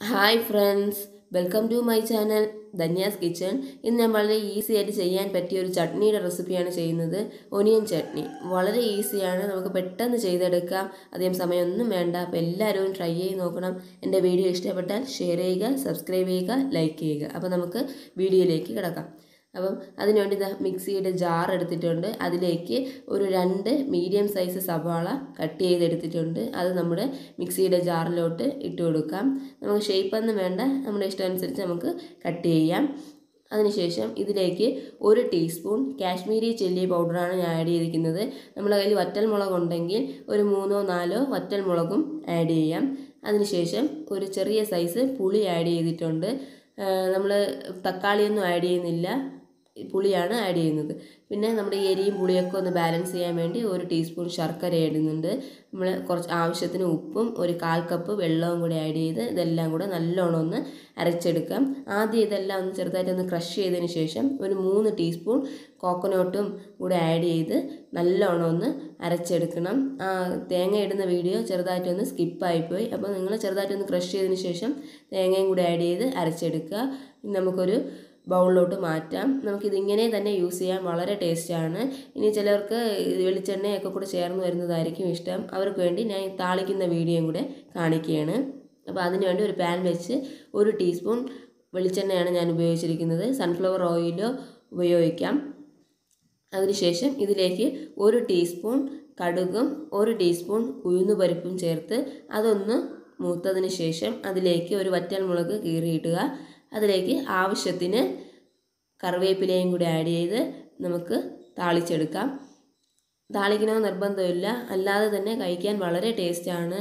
Hi friends, welcome to my channel Dhanya's Kitchen. ഇന്ന് ഞാൻ വളരെ ഈസി ആയിട്ട് ചെയ്യാൻ പറ്റിയ ഒരു ചട്നിയുടെ റെസിപ്പിയാണ് ചെയ്യുന്നത്. ഒനിയൻ ചട്നി. വളരെ ഈസിയാണ്, നമുക്ക് പെട്ടെന്ന് ചെയ്തെടുക്കാം. അധികം സമയമൊന്നും വേണ്ട. അപ്പോൾ എല്ലാവരും ട്രൈ ചെയ്ത് നോക്കണം. എൻ്റെ വീഡിയോ ഇഷ്ടപ്പെട്ടാൽ ഷെയർ ചെയ്യുക, സബ്സ്ക്രൈബ് ചെയ്യുക, ലൈക്ക് ചെയ്യുക. അപ്പോൾ നമുക്ക് വീഡിയോയിലേക്ക് കിടക്കാം. അപ്പം അതിനുവേണ്ടി മിക്സിയുടെ ജാർ എടുത്തിട്ടുണ്ട്. അതിലേക്ക് ഒരു 2 മീഡിയം സൈസ് സവാള കട്ട് ചെയ്തെടുത്തിട്ടുണ്ട്. അത് നമ്മുടെ മിക്സിയുടെ ജാറിലോട്ട് ഇട്ട് കൊടുക്കാം. നമുക്ക് ഷേപ്പൊന്നും വേണ്ട, നമ്മുടെ ഇഷ്ടമനുസരിച്ച് നമുക്ക് കട്ട് ചെയ്യാം. അതിനുശേഷം ഇതിലേക്ക് 1 ടീസ്പൂൺ കാശ്മീരി ചില്ലി പൗഡറാണ് ഞാൻ ആഡ് ചെയ്തിരിക്കുന്നത്. നമ്മുടെ കയ്യിൽ വറ്റൽമുളക് ഉണ്ടെങ്കിൽ ഒരു 3 or 4 വറ്റൽമുളകും ആഡ് ചെയ്യാം. അതിനുശേഷം ഒരു ചെറിയ സൈസ് പുളി ആഡ് ചെയ്തിട്ടുണ്ട്. നമ്മൾ തക്കാളിയൊന്നും ആഡ് ചെയ്യുന്നില്ല, പുളിയാണ് ആഡ് ചെയ്യുന്നത്. പിന്നെ നമ്മുടെ എരിയും പുളിയൊക്കെ ഒന്ന് ബാലൻസ് ചെയ്യാൻ വേണ്ടി 1 ടീസ്പൂൺ ശർക്കര ഇടുന്നുണ്ട്. നമ്മൾ കുറച്ച് ആവശ്യത്തിന് ഉപ്പും ഒരു 1/4 കപ്പ് വെള്ളവും കൂടി ആഡ് ചെയ്ത് ഇതെല്ലാം കൂടെ നല്ലോണം ഒന്ന് അരച്ചെടുക്കാം. ആദ്യം ഇതെല്ലാം ഒന്ന് ചെറുതായിട്ടൊന്ന് ക്രഷ് ചെയ്തതിന് ശേഷം ഒരു 3 ടീസ്പൂൺ കോക്കനട്ടും കൂടെ ആഡ് ചെയ്ത് നല്ലോണം ഒന്ന് അരച്ചെടുക്കണം. തേങ്ങ ഇടുന്ന വീഡിയോ ചെറുതായിട്ടൊന്ന് സ്കിപ്പായിപ്പോയി. അപ്പോൾ നിങ്ങൾ ചെറുതായിട്ടൊന്ന് ക്രഷ് ചെയ്തതിന് ശേഷം തേങ്ങയും കൂടെ ആഡ് ചെയ്ത് അരച്ചെടുക്കുക. നമുക്കൊരു ബൗളിലോട്ട് മാറ്റാം. നമുക്കിതിങ്ങനെ തന്നെ യൂസ് ചെയ്യാൻ വളരെ ടേസ്റ്റാണ്. ഇനി ചിലർക്ക് വെളിച്ചെണ്ണയൊക്കെ കൂടെ ചേർന്ന് വരുന്നതായിരിക്കും ഇഷ്ടം. അവർക്ക് വേണ്ടി ഞാൻ താളിക്കുന്ന വീഡിയോയും കൂടെ കാണിക്കുകയാണ്. അപ്പോൾ അതിനുവേണ്ടി ഒരു പാൻ വെച്ച് 1 ടീസ്പൂൺ വെളിച്ചെണ്ണയാണ് ഞാൻ ഉപയോഗിച്ചിരിക്കുന്നത്. സൺഫ്ലവർ ഓയിലോ ഉപയോഗിക്കാം. അതിനുശേഷം ഇതിലേക്ക് 1 ടീസ്പൂൺ കടുകും 1 ടീസ്പൂൺ ഉഴുന്നുപരിപ്പും ചേർത്ത് അതൊന്ന് മൂത്തതിന് ശേഷം അതിലേക്ക് ഒരു വറ്റൽമുളക് കീറിയിടുക. അതിലേക്ക് ആവശ്യത്തിന് കറിവേപ്പിലയും കൂടി ആഡ് ചെയ്ത് നമുക്ക് താളിച്ചെടുക്കാം. താളിക്കണമെന്ന് നിർബന്ധമില്ല, അല്ലാതെ തന്നെ കഴിക്കാൻ വളരെ ടേസ്റ്റാണ്.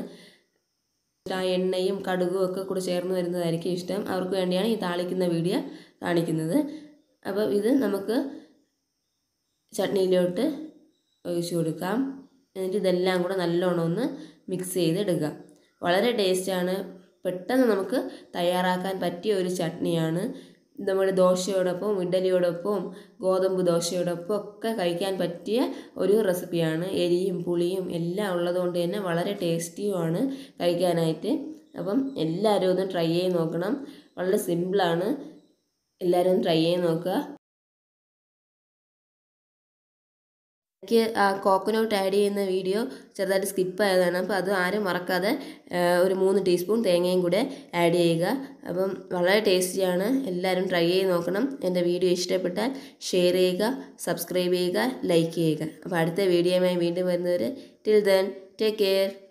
എണ്ണയും കടുകും ഒക്കെ കൂടി ചേർന്ന് വരുന്നതായിരിക്കും ഇഷ്ടം. അവർക്ക് വേണ്ടിയാണ് ഈ താളിക്കുന്ന വീഡിയോ കാണിക്കുന്നത്. അപ്പോൾ ഇത് നമുക്ക് ചട്നിയിലോട്ട് ഒഴിച്ചു കൊടുക്കാം. എന്നിട്ട് ഇതെല്ലാം കൂടെ നല്ലോണം ഒന്ന് മിക്സ് ചെയ്തെടുക്കുക. വളരെ ടേസ്റ്റാണ്, പെട്ടെന്ന് നമുക്ക് തയ്യാറാക്കാൻ പറ്റിയ ഒരു ചട്നിയാണ്. നമ്മുടെ ദോശയോടൊപ്പം, ഇഡ്ഡലിയോടൊപ്പം, ഗോതമ്പ് ദോശയോടൊപ്പം ഒക്കെ കഴിക്കാൻ പറ്റിയ ഒരു റെസിപ്പിയാണ്. എരിയും പുളിയും എല്ലാം ഉള്ളതുകൊണ്ട് തന്നെ വളരെ ടേസ്റ്റിയുമാണ് കഴിക്കാനായിട്ട്. അപ്പം എല്ലാവരും ഒന്ന് ട്രൈ ചെയ്ത് നോക്കണം. വളരെ സിമ്പിളാണ്, എല്ലാവരും ട്രൈ ചെയ്ത് നോക്കുക. എനിക്ക് കോക്കനട്ട് ആഡ് ചെയ്യുന്ന വീഡിയോ ചെറുതായിട്ട് സ്കിപ്പായതാണ്. അപ്പോൾ അത് ആരും മറക്കാതെ ഒരു 3 ടീസ്പൂൺ തേങ്ങയും കൂടെ ആഡ് ചെയ്യുക. അപ്പം വളരെ ടേസ്റ്റിയാണ്, എല്ലാവരും ട്രൈ ചെയ്ത് നോക്കണം. എൻ്റെ വീഡിയോ ഇഷ്ടപ്പെട്ടാൽ ഷെയർ ചെയ്യുക, സബ്സ്ക്രൈബ് ചെയ്യുക, ലൈക്ക് ചെയ്യുക. അപ്പോൾ അടുത്ത വീഡിയോയുമായി വീണ്ടും വരുന്നവരെ ടിൽ ദെൻ ടേക്ക് കെയർ.